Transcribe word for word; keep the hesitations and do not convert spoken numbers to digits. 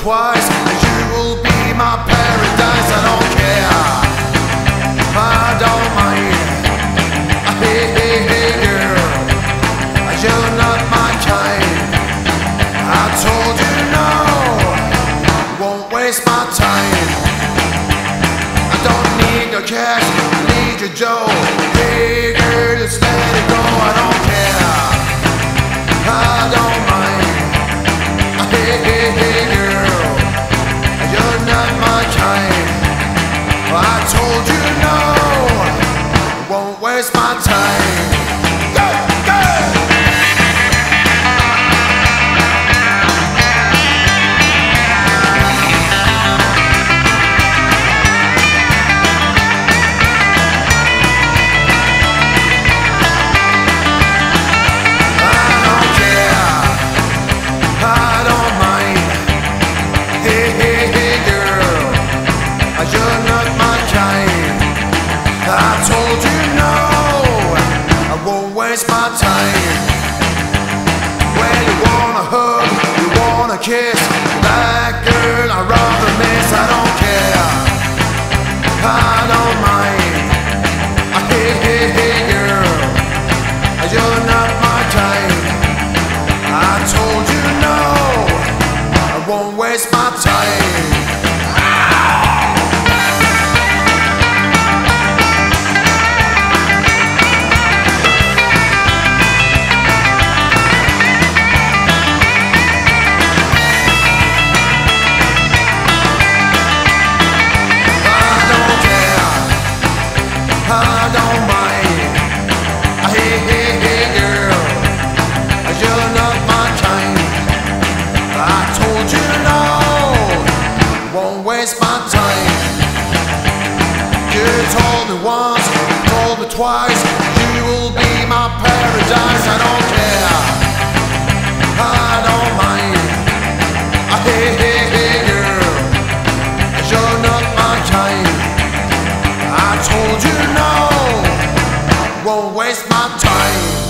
twice, and you will be my paradise. I don't care, I don't mind. Hey, hey, hey, girl, you're not my kind. I told you no, won't waste my time. I don't need your cash, I need your dough. Hey, girl, just let it go. I don't care, I don't mind. Hey, hey, hey, girl, you're not my kind. I told you no, won't waste my time. Go, go! I don't care, I don't mind. Hey, hey, hey, girl, you're not my kind. I told you no, I won't waste my time. When you wanna hug, you wanna kiss, that girl I'd rather miss. I don't care, I don't mind. Hey, hey, hey, girl, you're not my kind. I told you no, I won't waste my time. I don't mind. Hey, hey, hey, girl, you're not my kind. I told you no, won't waste my time. You told me once, told me twice, you will be my paradise. I don't care, I don't mind. Hey, hey, hey, girl, you're not my kind. I told you no, won't waste my time.